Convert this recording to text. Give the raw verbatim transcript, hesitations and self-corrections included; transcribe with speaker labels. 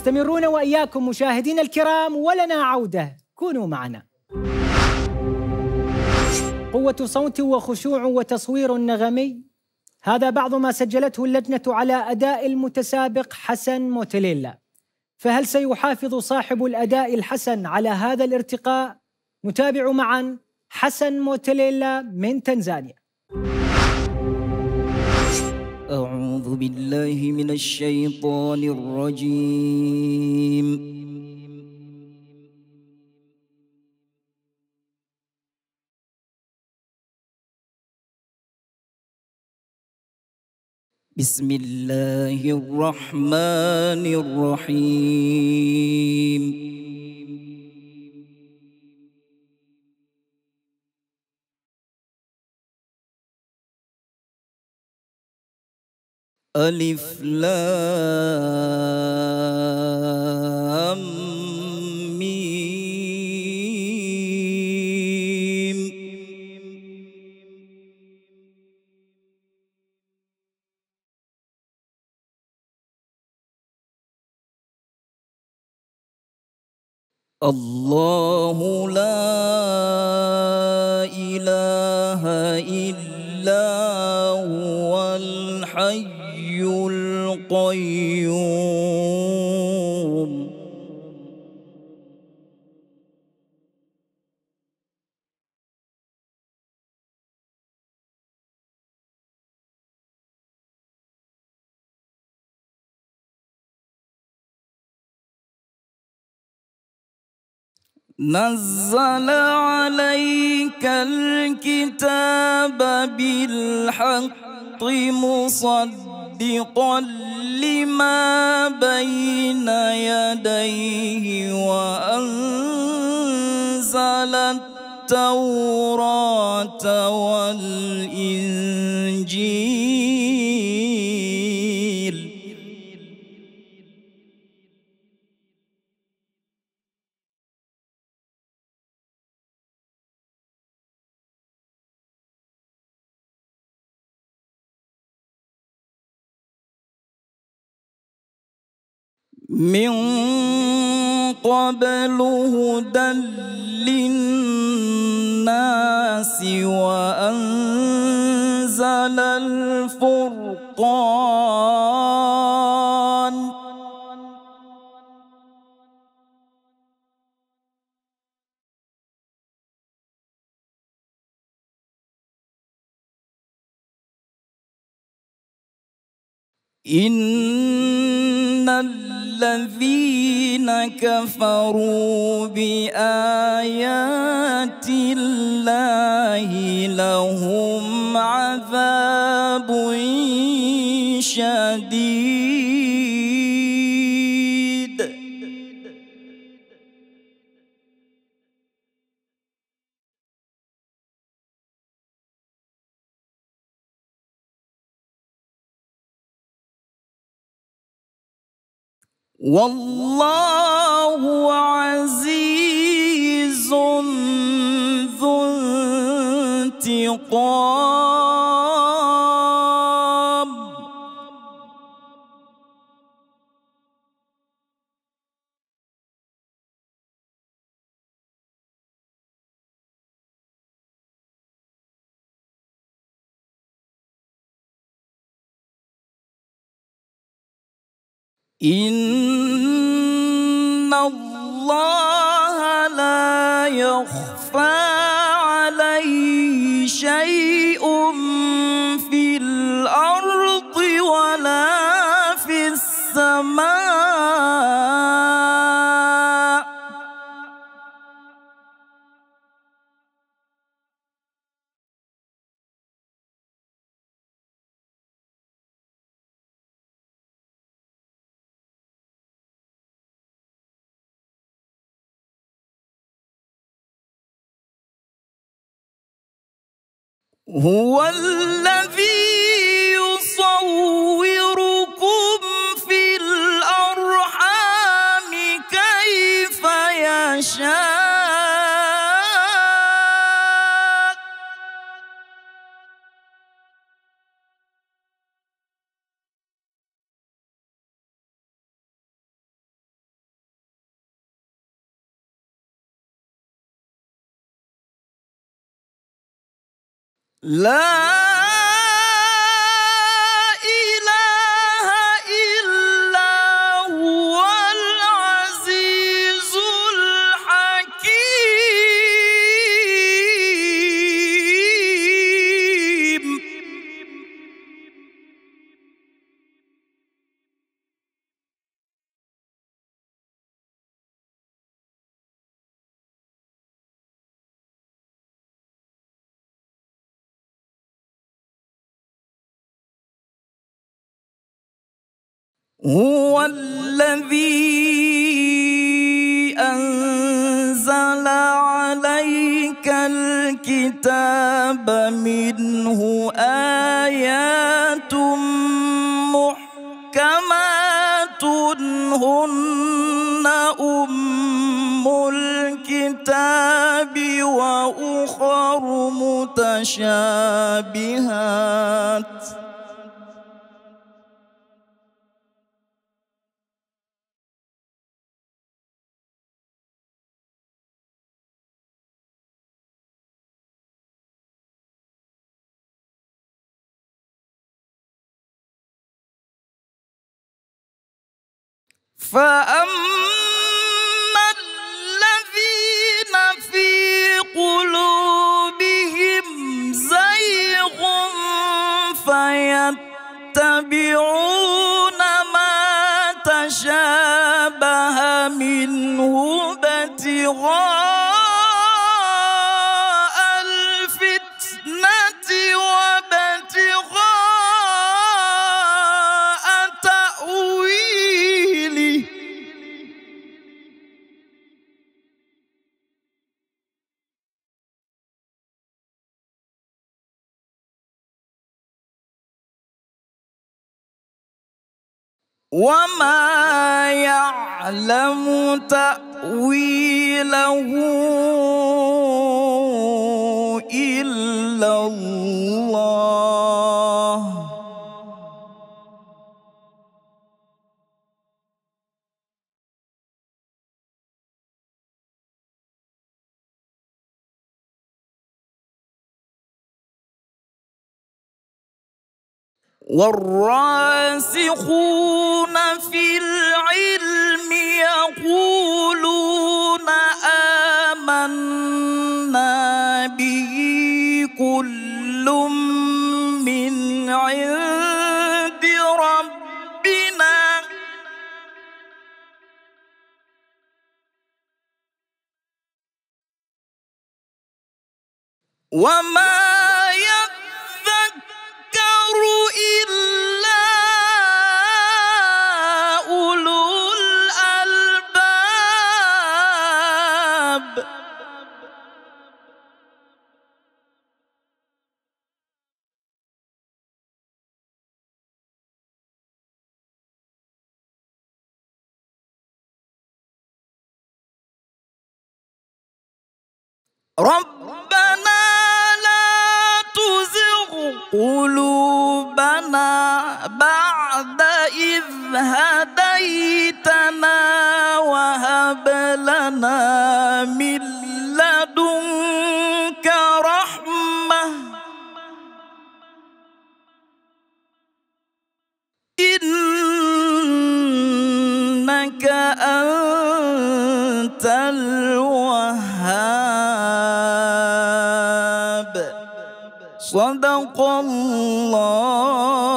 Speaker 1: مستمرون وإياكم مشاهدينا الكرام، ولنا عودة، كونوا معنا. قوة صوت وخشوع وتصوير نغمي، هذا بعض ما سجلته اللجنة على أداء المتسابق حسن موتليلا. فهل سيحافظ صاحب الأداء الحسن على هذا الارتقاء؟ نتابع معا حسن موتليلا من تنزانيا.
Speaker 2: أعوذ بالله من الشيطان الرجيم. بسم الله الرحمن الرحيم. ألف لام ميم. الله لا إله إلا هو الحي القيوم. نزل عليك الكتاب بالحق مصدقا لما بين يديه وأنزل التوراة والإنجيل. من قبل هدى للناس وأنزل الفرقان. إن الذين كفروا بآيات الله لهم عذاب شديد. والله عزيز ذو انتقام. إن الله لا يخفى عليه شيء في الأرض ولا في السماء. هو الذي يصوركم في الأرحام كيف يشاء. لا إله إلا هو العزيز الحكيم. هو الذي أنزل عليك الكتاب منه آيات محكمات هن أم الكتاب وأخر متشابهات فأما الذين في قلوبهم زيغ فيتبعون ما تشابه منه ابتغاء الفتنة وابتغاء تأويله وما يعلم تأويله إلا الله. والراسخون في العلم يقولون آمنا به كل من عند ربنا وما ربنا لا تزغ قلوبنا بعد إذ هديتنا وهب لنا من لدنك رحمة إنك أنت الوهاب. صدق الله.